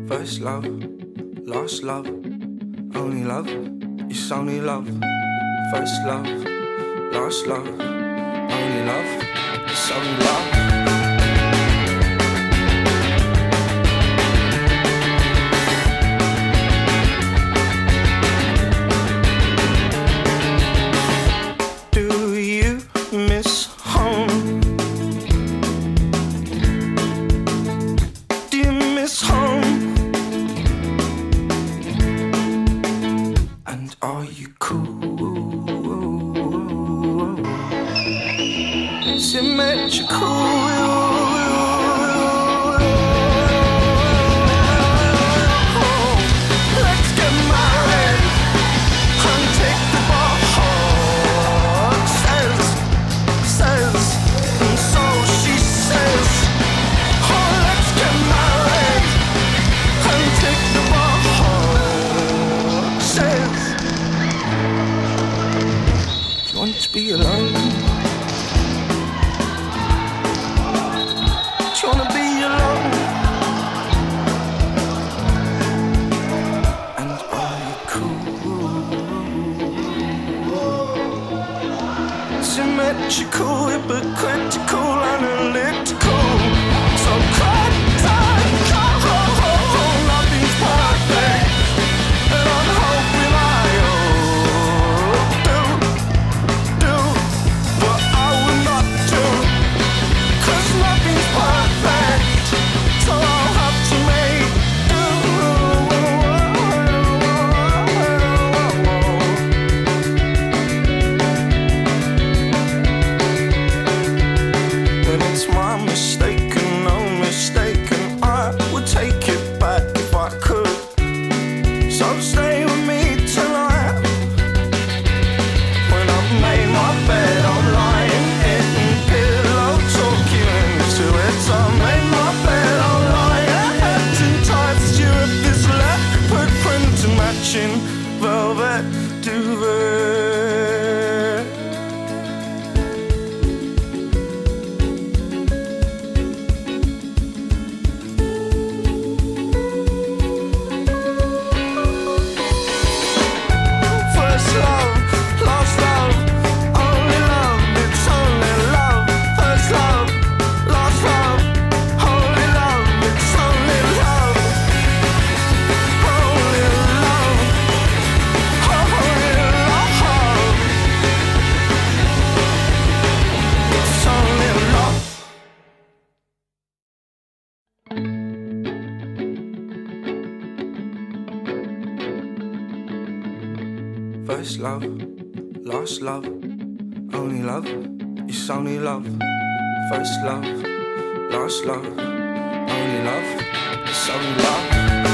First love, lost love, only love, it's only love. First love, lost love, only love, it's only love. Are you cool? Symmetrical. Let's get married and take the ball. Says, and so she says. Oh, let's get married and take the ball. Says. Want to be alone? Do you wanna be alone? And are you cool? Symmetrical, hypocritical, analytical. So quiet time, nothing's perfect. And I'm hoping stay with me tonight. When I've made my bed, I'm lying in pillow, talking into it. I made my bed, I'm lying head in tights. You have this leopard print and matching velvet duvet. First love, lost love, only love, it's only love. First love, lost love, only love, it's only love.